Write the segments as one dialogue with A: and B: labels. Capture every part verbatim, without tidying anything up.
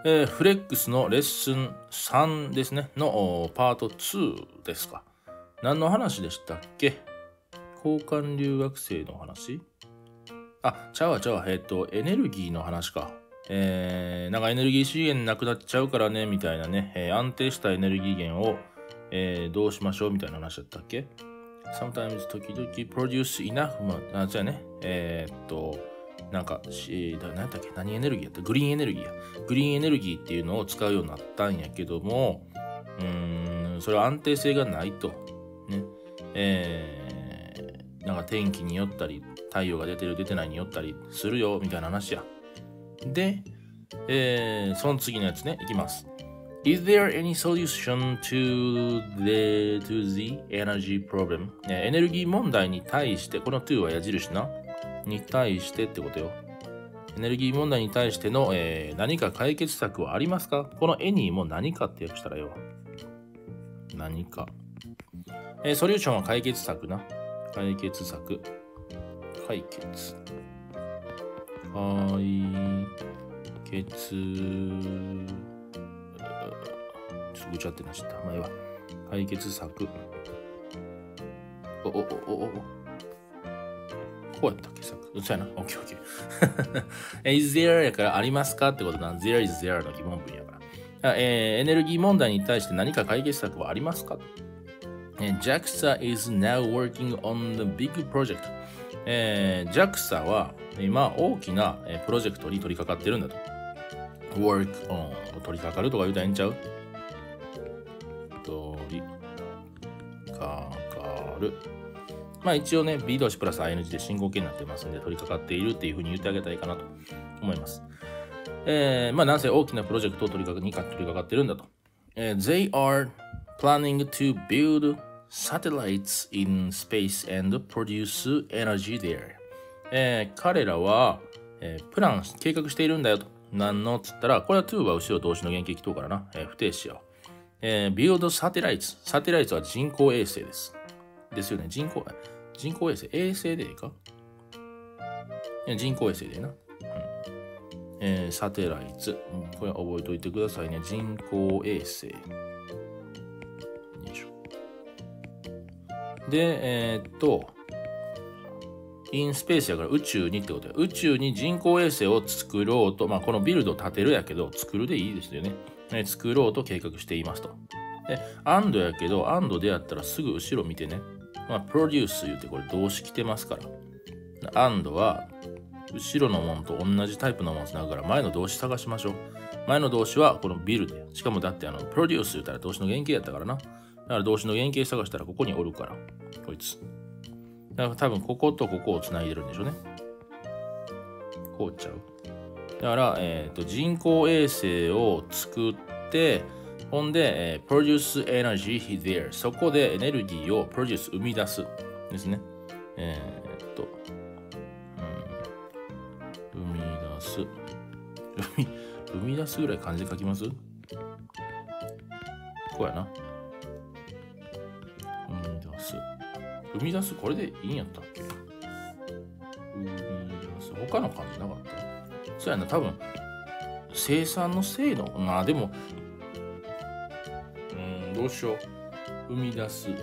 A: えー、フレックスのレッスンさんですね、のパートにですか。何の話でしたっけ？交換留学生の話？あ、ちゃうわちゃうわ、えっと、エネルギーの話か。えー、なんかエネルギー資源なくなっちゃうからね、みたいなね、えー、安定したエネルギー源を、えー、どうしましょうみたいな話だったっけ？ Sometimes 時々 produce enough まあ、そうやね。えー、っと、なんか、し、何やったっけ？何エネルギーやった？グリーンエネルギーや。グリーンエネルギーっていうのを使うようになったんやけども、うーん、それは安定性がないと。ね。えー、なんか天気によったり、太陽が出てる出てないによったりするよ、みたいな話や。で、えー、その次のやつね、いきます。Is there any solution to the, to the energy problem? エネルギー問題に対して、この to は矢印な。に対してってことよ。エネルギー問題に対しての、えー、何か解決策はありますか？この any も何かって訳したらよ。何か。えー、ソリューションは解決策な。解決策。解決。解決。ちょっとぐちゃってなっちゃった。前は。解決策。お、お、お、お、お。こうやったっけ策。そうやな。オッケーオッケー。is there やからありますかってことな。there is there の疑問文やから。えー、エネルギー問題に対して何か解決策はありますか？えー、ジャクサ is now working on the big project。えー、ジャクサ は今大きなプロジェクトに取り掛かってるんだと。work on 取り掛かるとか言うたらええんちゃう？取り掛かる。まあ一応ね、B 動詞プラス アイエヌジー で進行形になってますんで、取り掛かっているっていうふうに言ってあげたいかなと思います。えー、まあなんせ大きなプロジェクトを取り掛かに取り掛かってるんだと。えー、They are planning to build satellites in space and produce energy there。えー、彼らは、えー、プラン、計画しているんだよと。何のっつったら、これは to は後ろ動詞の原型来とうからな。えー、不定詞やわ。えー、build satellites。サテライトは人工衛星です。ですよね。人工、人工衛星。衛星でいいか？人工衛星でいいな。うん、えー、サテライツ。これ覚えておいてくださいね。人工衛星。よいしょ。で、えー、っと、インスペースやから宇宙にってことや。宇宙に人工衛星を作ろうと、まあこのビルドを建てるやけど、作るでいいですよね。ね、作ろうと計画していますと。で、アンドやけど、アンドでやったらすぐ後ろ見てね。まあ、プロデュース言うてこれ動詞来てますから。アンドは、後ろのものと同じタイプのものつなぐから前の動詞探しましょう。前の動詞はこのビルで。しかもだってあの、プロデュース言うたら動詞の原型やったからな。だから動詞の原型探したらここにおるから。こいつ。だから多分こことここをつないでるんでしょうね。こうちゃう。だから、えっと、人工衛星を作って、ほんで、えー、produce energy there。そこでエネルギーを produce 生み出す。ですね。えー、っと、うん、生み出す。生み、生み出すぐらい漢字書きます？こうやな。生み出す。生み出す、これでいいんやったっけ？生み出す。他の漢字なかった？そうやな、多分、生産の精度。まあでも、どうしよう。生み出す。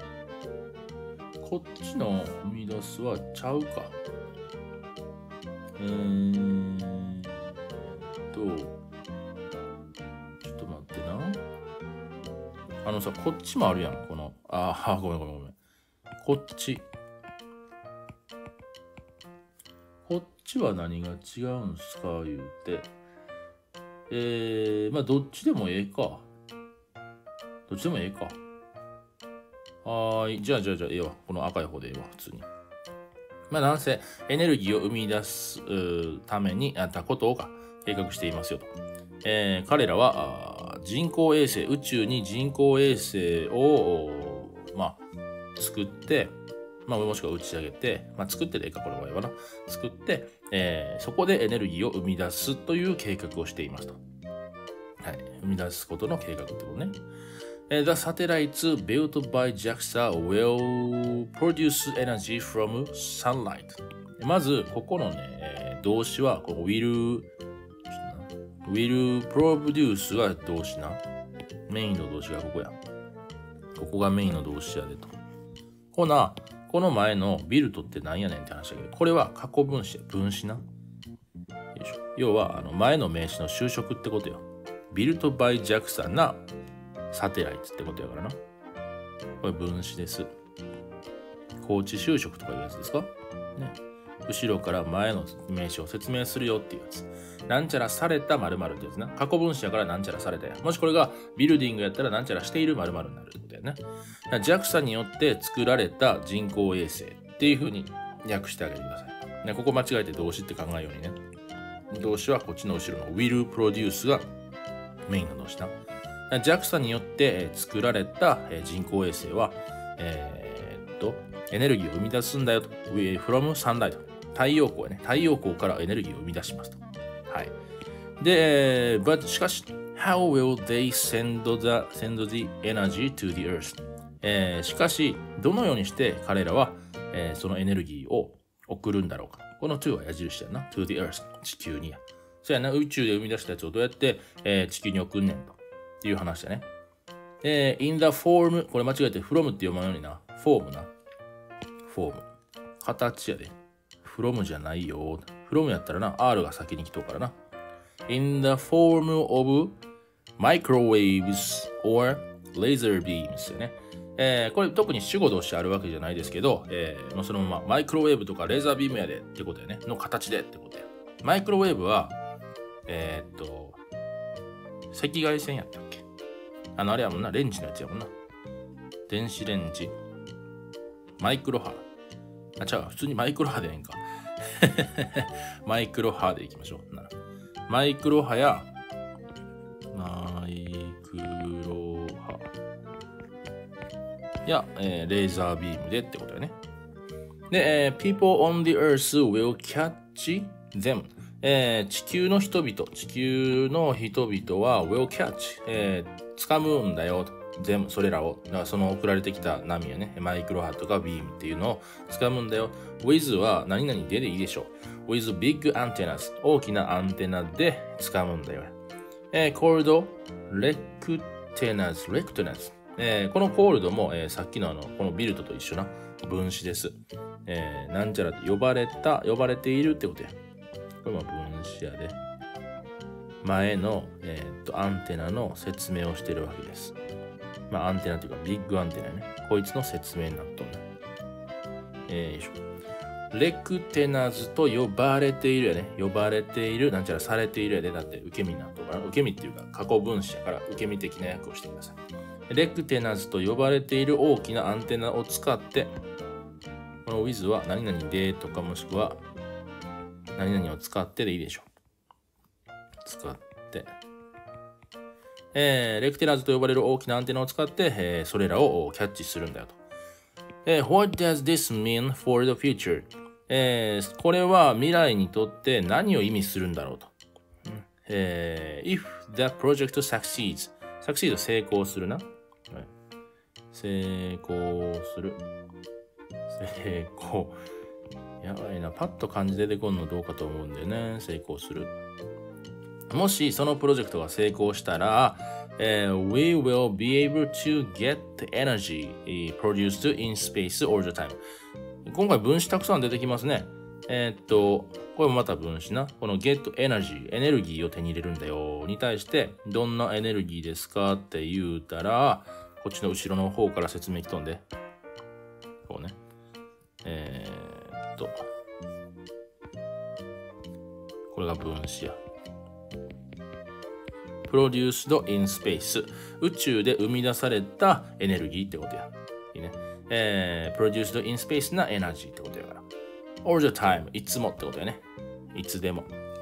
A: こっちの生み出すはちゃうか。うーんと、ちょっと待ってな。あのさ、こっちもあるやん。この、ああ、ごめんごめんごめん。こっち。こっちは何が違うんすか言うて。えー、まあどっちでもええか。どっちでもええか。はーい。じゃあ、じゃあ、じゃあ、ええわ。この赤い方でええわ、普通に。まあ、なんせ、エネルギーを生み出すために、あったことをか、計画していますよと。えー、彼らは、人工衛星、宇宙に人工衛星を、まあ、作って、まあ、もしくは打ち上げて、まあ、作ってでいいか、この場合はな。作って、えー、そこでエネルギーを生み出すという計画をしていますと。はい。生み出すことの計画ってことね。The satellites built byジャクサ will produce energy from sunlight. まず、ここのね、動詞は、この will、 will produce が動詞な。メインの動詞がここや。ここがメインの動詞やでと。ほな、この前のビルトって何やねんって話だけど、これは過去分詞や、分詞な。よいしょ。要は、あの前の名詞の修飾ってことよ。ビルトバイジャクサなサテライツってことやからな。これ分詞です。高知修飾とかいうやつですかね。後ろから前の名詞を説明するよっていうやつ。なんちゃらされた〇〇ってやつな。過去分詞やからなんちゃらされたや。もしこれがビルディングやったらなんちゃらしている〇〇になるってことやね。ジャクサによって作られた人工衛星っていう風に訳してあげてください。ね、ここ間違えて動詞って考えるようにね。動詞はこっちの後ろの will produce がメインの動詞な。ジャクサによって作られた人工衛星は、えー、っと、エネルギーを生み出すんだよと。from sunlight。太陽光やね。太陽光からエネルギーを生み出しますと。はい。で、but しかし、how will they send the, send the energy to the earth? えー、しかし、どのようにして彼らは、えー、そのエネルギーを送るんだろうか。この to は矢印やな。to the earth。地球にや。そうやな。宇宙で生み出したやつをどうやって、えー、地球に送んねんと。っていう話だね。えー、in the form、これ間違えて from って読まんようにな。form な。form。形やで。from じゃないよ。from やったらな、R が先に来とうからな。in the form of microwaves or laser beams よね。えー、これ特に主語動詞あるわけじゃないですけど、えー、そのままマイクロウェーブとかレーザービームやでってことやね。の形でってことや。マイクロウェーブは、えー、っと、赤外線やったっけ？あの、あれやもんな、レンジのやつやもんな。電子レンジ。マイクロ波。あ、違う、普通にマイクロ波でええんか。マイクロ波でいきましょう。なマイクロ波や、マイクロ波や、えー、レーザービームでってことよね。で、えー、people on the earth will catch them。えー、地球の人々、地球の人々は will catch、えー、掴むんだよ。全部それらを、だからその送られてきた波やね、マイクロ波とかビームっていうのを掴むんだよ。with は何々ででいいでしょう。with big antennas、大きなアンテナで掴むんだよ。えー、called lectennas、lectennas、えー、この called も、えー、さっきのあの、このビルトと一緒な分詞です。えー、なんちゃらと呼ばれた、呼ばれているってことや。これも分詞やで。前の、えー、とアンテナの説明をしているわけです。まあアンテナというかビッグアンテナね。こいつの説明になっとんね。えー、よいしょ。レクテナズと呼ばれているやね。呼ばれている、なんちゃらされているやで。だって受け身になっとるから。受け身っていうか過去分詞やから受け身的な訳をしてください。レクテナズと呼ばれている大きなアンテナを使って、この with は何々でとかもしくは何々を使ってでいいでしょう。使って。えー、レクテナーズと呼ばれる大きなアンテナを使って、えー、それらをキャッチするんだよと。えー、What does this mean for the future? えー、これは未来にとって何を意味するんだろうと。うんえー、If the project succeeds, succeed 成功するな。はい、成功する。成功。やばいな。パッと漢字出てこんのどうかと思うんだよね。成功する。もしそのプロジェクトが成功したら、えー、We will be able to get energy produced in space all the time。今回分子たくさん出てきますね。えー、っと、これもまた分子な。この get energy、エネルギーを手に入れるんだよに対して、どんなエネルギーですかって言うたら、こっちの後ろの方から説明きとんで。こうね。えー、っと、これが分子や。produced in space 宇宙で生み出されたエネルギーってことや。いいね。えー、produced in space なエナジーってことやから。all the time いつもってことやね。いつでも。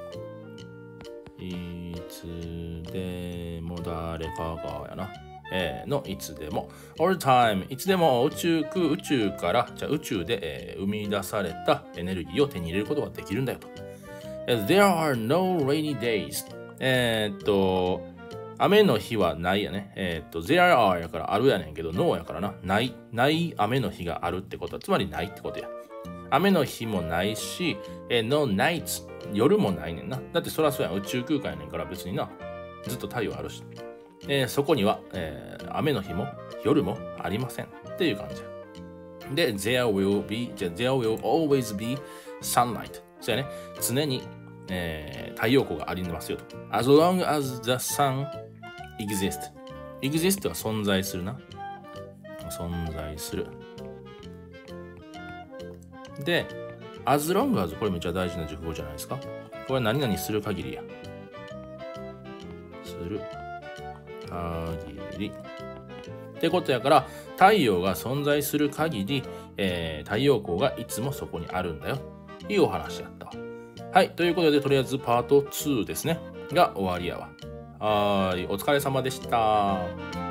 A: いつでも誰かがやな。えー、のいつでも。all the time いつでも宇宙空宇宙からじゃあ宇宙で、えー、生み出されたエネルギーを手に入れることができるんだよと。There are no rainy daysえー、っと、雨の日はないやね。えー、っと、there are やからあるやねんけど、no やからな。ない、ない雨の日があるってことは、つまりないってことや。雨の日もないし、えー、no nights、 夜もないねんな。だってそらそうやん、宇宙空間やねんから別にな、ずっと太陽あるし。えー、そこには、えー、雨の日も夜もありませんっていう感じ。で、there will be, じゃ there will always be sunlight。そうやね、常に、えー、太陽光がありますよと。as long as the sun exists。exist は存在するな。存在する。で、as long as これめっちゃ大事な熟語じゃないですか。これは何々する限りや。する限り。ってことやから、太陽が存在する限り、えー、太陽光がいつもそこにあるんだよ。いうお話やった。はい。ということで、とりあえずパートツーですね。が終わりやわ。はーい。お疲れ様でした。